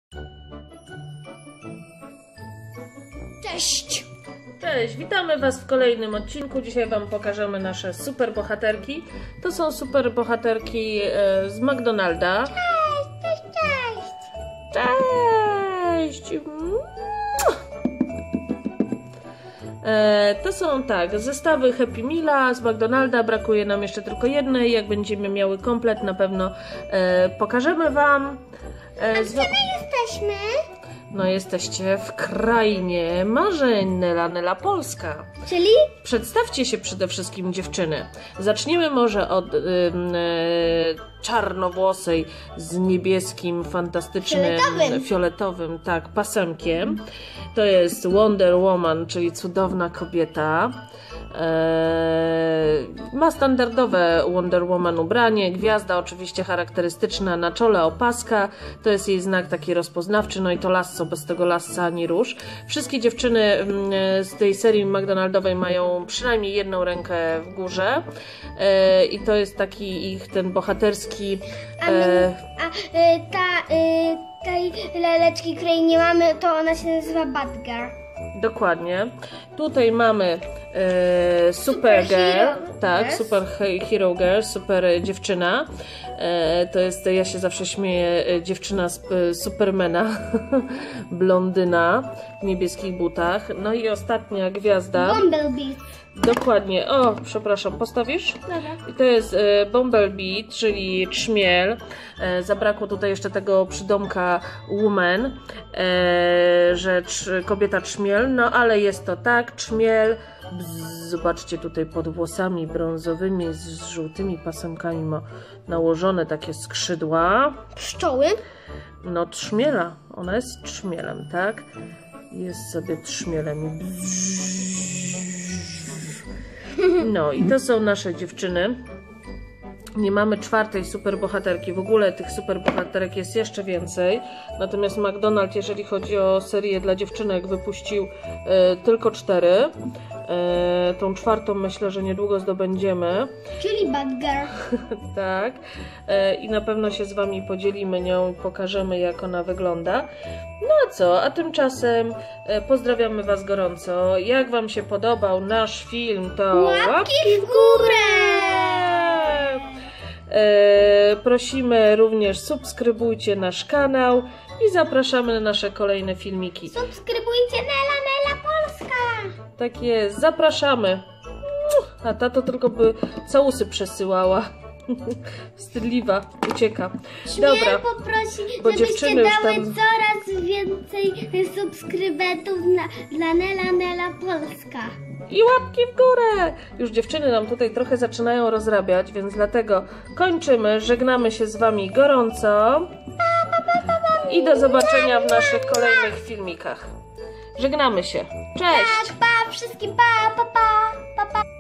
Cześć! Cześć, witamy Was w kolejnym odcinku. Dzisiaj Wam pokażemy nasze super bohaterki. To są super bohaterki z McDonalda. Cześć, cześć, cześć! Cześć! To są tak, zestawy Happy Meala z McDonalda. Brakuje nam jeszcze tylko jednej. Jak będziemy miały komplet, na pewno pokażemy Wam. Gdzie my jesteśmy? No, jesteście w krainie marzeń Nela Polska. Czyli? Przedstawcie się przede wszystkim, dziewczyny. Zaczniemy może od czarnowłosej z niebieskim, fantastycznym, fioletowym, tak, pasemkiem. To jest Wonder Woman, czyli cudowna kobieta. Ma standardowe Wonder Woman ubranie, gwiazda oczywiście charakterystyczna, na czole opaska, to jest jej znak taki rozpoznawczy, no i to lasso, bez tego lassa ani róż. Wszystkie dziewczyny z tej serii McDonaldowej mają przynajmniej jedną rękę w górze i to jest taki ich ten bohaterski... tej laleczki, której nie mamy, to ona się nazywa Bad Girl. Dokładnie. Tutaj mamy Supergirl, tak, Super Hero Girl, super dziewczyna. To jest, ja się zawsze śmieję, dziewczyna z Supermana, blondyna w niebieskich butach. No i ostatnia gwiazda. Bumblebee. Dokładnie. O, przepraszam, postawisz? Dobra. I to jest Bumblebee, czyli trzmiel. Zabrakło tutaj jeszcze tego przydomka woman, że kobieta trzmiel, no ale jest to tak, trzmiel. Zobaczcie, tutaj pod włosami brązowymi z żółtymi pasemkami ma nałożone takie skrzydła. Pszczoły? No, trzmiela. Ona jest trzmielem, tak? Jest sobie trzmielem. No i to są nasze dziewczyny. Nie mamy czwartej superbohaterki. W ogóle tych superbohaterek jest jeszcze więcej. Natomiast McDonald's, jeżeli chodzi o serię dla dziewczynek, wypuścił tylko 4. Tą czwartą myślę, że niedługo zdobędziemy. Czyli Bad Girl. Tak. I na pewno się z Wami podzielimy nią i pokażemy, jak ona wygląda. No a co? A tymczasem pozdrawiamy Was gorąco. Jak Wam się podobał nasz film, to łapki w górę! Prosimy również, subskrybujcie nasz kanał i zapraszamy na nasze kolejne filmiki. Subskrybujcie Nela Polska! Tak jest, zapraszamy. A ta to tylko by całusy przesyłała. Wstydliwa, ucieka. Dobra, poprosi, bo żebyście dziewczyny już dały tam... coraz więcej subskrybentów dla Nela Polska. I łapki w górę! Już dziewczyny nam tutaj trochę zaczynają rozrabiać, więc dlatego kończymy. Żegnamy się z Wami gorąco. I do zobaczenia w naszych kolejnych filmikach. Żegnamy się. Cześć! Pa, wszystkim pa!